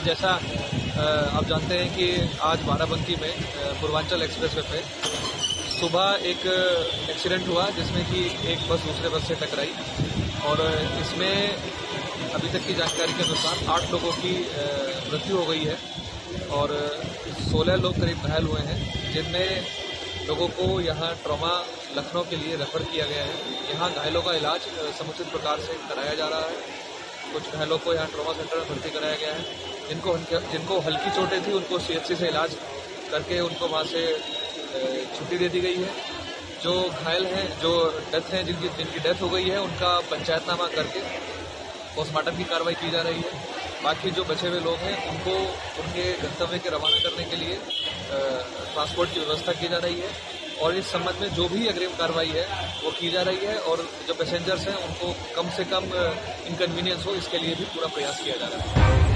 जैसा आप जानते हैं कि आज बाराबंकी में पूर्वांचल एक्सप्रेसवे पे सुबह एक एक्सीडेंट हुआ जिसमें कि एक बस दूसरे बस से टकराई और इसमें अभी तक की जानकारी के अनुसार 8 लोगों की मृत्यु हो गई है और 16 लोग करीब घायल हुए हैं, जिनमें लोगों को यहाँ ट्रॉमा लखनऊ के लिए रेफर किया गया है। यहाँ घायलों का इलाज समुचित प्रकार से कराया जा रहा है। कुछ घायलों को यहाँ ट्रॉमा सेंटर में भर्ती कराया गया है। जिनको हल्की चोटें थी उनको सीएचसी से इलाज करके उनको वहाँ से छुट्टी दे दी गई है। जो घायल हैं, जो डेथ हैं, जिनकी डेथ हो गई है, उनका पंचायतनामा करके पोस्टमार्टम की कार्रवाई की जा रही है। बाकी जो बचे हुए लोग हैं उनको उनके गंतव्य के रवाना करने के लिए ट्रांसपोर्ट की व्यवस्था की जा रही है और इस संबंध में जो भी अग्रिम कार्रवाई है वो की जा रही है और जो पैसेंजर्स हैं उनको कम से कम इनकन्वीनियंस हो इसके लिए भी पूरा प्रयास किया जा रहा है।